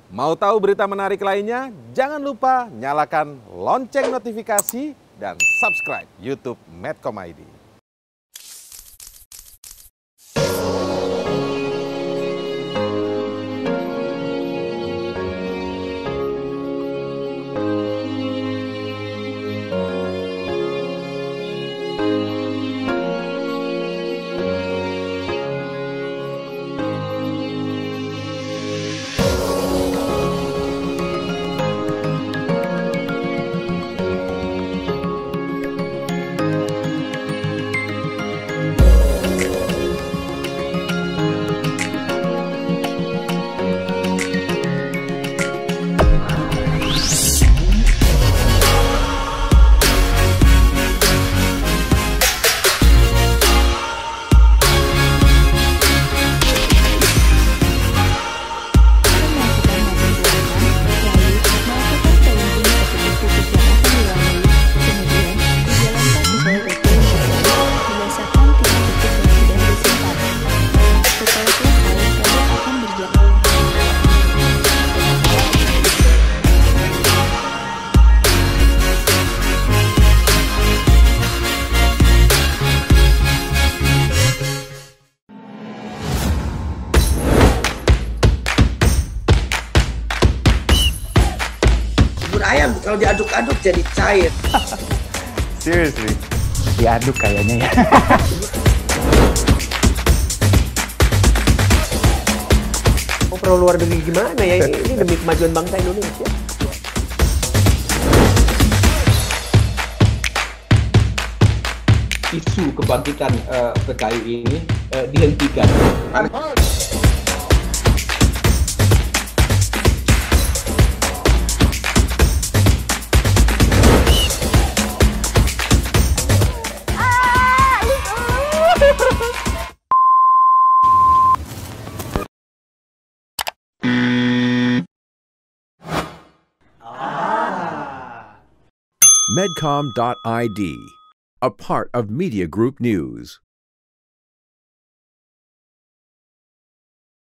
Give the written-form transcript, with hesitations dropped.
Mau tahu berita menarik lainnya? Jangan lupa nyalakan lonceng notifikasi dan subscribe YouTube Medcom ID. Ayam kalau diaduk-aduk jadi cair. Seriously, diaduk kayaknya ya. Mau perlu luar negeri gimana ya? Ini demi kemajuan bangsa Indonesia. Isu kebangkitan PKI ini dihentikan. Medcom.id, a part of Media Group News.